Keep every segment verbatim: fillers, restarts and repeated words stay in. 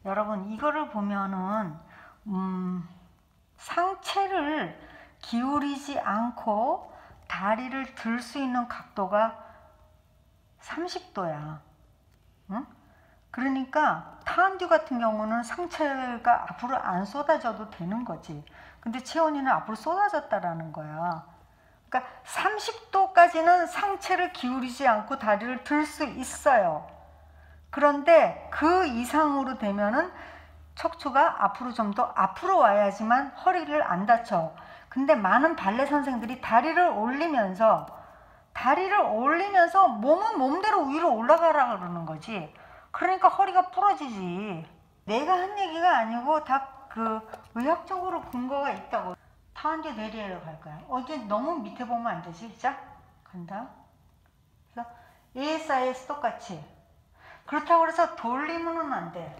여러분 이거를 보면은 음, 상체를 기울이지 않고 다리를 들 수 있는 각도가 삼십 도야. 응? 그러니까 타안듀 같은 경우는 상체가 앞으로 안 쏟아져도 되는 거지. 근데 채원이는 앞으로 쏟아졌다라는 거야. 그러니까 삼십 도까지는 상체를 기울이지 않고 다리를 들 수 있어요. 그런데 그 이상으로 되면은 척추가 앞으로 좀 더 앞으로 와야지만 허리를 안 다쳐. 근데 많은 발레 선생들이 다리를 올리면서 다리를 올리면서 몸은 몸대로 위로 올라가라 그러는 거지. 그러니까 허리가 부러지지. 내가 한 얘기가 아니고 다 그 의학적으로 근거가 있다고. 타안듀 내리엘로 갈 거야. 어제 너무 밑에 보면 안 되지. 자, 간다. 그래서 에이에스아이에스 똑같이. 그렇다고 해서 돌리면은 안 돼.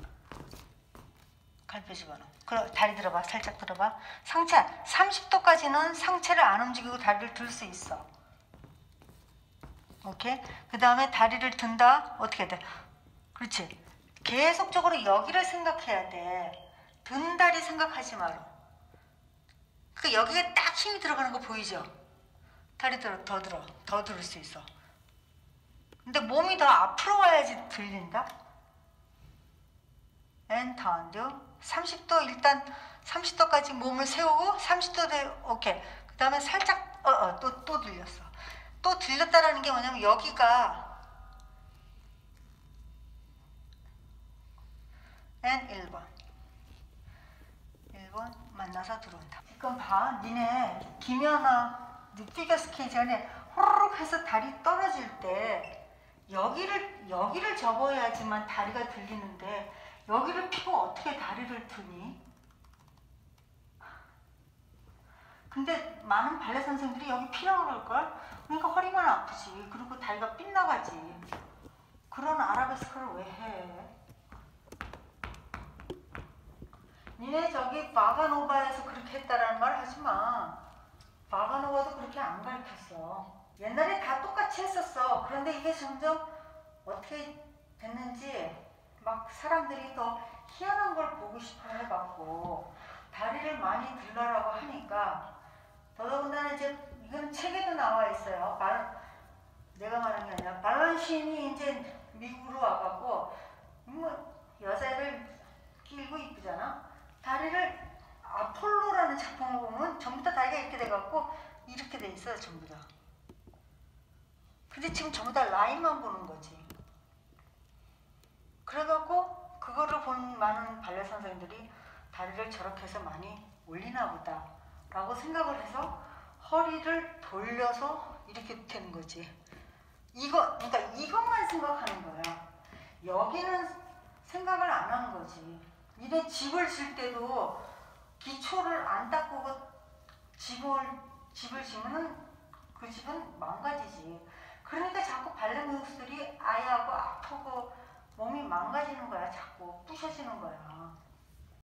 갈비 집어넣어. 그럼 다리 들어봐. 살짝 들어봐. 상체 삼십 도까지는 상체를 안 움직이고 다리를 들 수 있어. 오케이? 그 다음에 다리를 든다. 어떻게 돼? 그렇지. 계속적으로 여기를 생각해야 돼. 든 다리 생각하지 마라. 그 여기에 딱 힘이 들어가는 거 보이죠? 다리 들어, 더 들어. 더 들을 수 있어. 근데 몸이 더 앞으로 와야지 들린다. 앤 타안듀. 삼십 도 일단 삼십 도까지 몸을 세우고 삼십 도 돼. 오케이. 그 다음에 살짝 어, 어, 또, 또 들렸어. 또 들렸다라는 게 뭐냐면 여기가 앤 일 번. 일 번 만나서 들어온다. 그럼 봐. 니네 김연아 피겨 스케이트 전에 호로록 해서 다리 떨어질 때 여기를 여기를 접어야지만 다리가 들리는데 여기를 피고 어떻게 다리를 드니? 근데 많은 발레 선생들이 여기 피라고 그럴걸? 그러니까 허리만 아프지. 그리고 다리가 빗나가지. 그런 아라베스크를 왜 해? 니네 저기 바가노바에서 그렇게 했다라는 말 하지 마. 바가노바도 그렇게 안 가르쳤어. 옛날에 다 똑같이 했었어. 그런데 이게 점점 어떻게 됐는지 막 사람들이 더 희한한 걸 보고 싶어 해갖고 다리를 많이 들라라고 하니까 더더군다나 이제 이건 책에도 나와 있어요. 발, 내가 말한 게 아니라 발란신이 이제 미국으로 와갖고 뭐 여자를 끼고 이쁘잖아. 다리를 아폴로라는 작품을 보면 전부 다 다리가 이렇게 돼갖고 이렇게 돼 있어요. 전부 다. 근데 지금 전부 다 라인만 보는 거지. 그래갖고 그거를 본 많은 발레 선생님들이 다리를 저렇게 해서 많이 올리나 보다 라고 생각을 해서 허리를 돌려서 이렇게 되는 거지. 이거, 그러니까 이것만 생각하는 거야. 여기는 생각을 안 하는 거지. 니네 집을 질 때도 기초를 안 닦고 집을, 집을 지면은 그 집은 망가지지. 그러니까 자꾸 발레 무용수들이 아야하고 아프고 몸이 망가지는 거야. 자꾸 부셔지는 거야.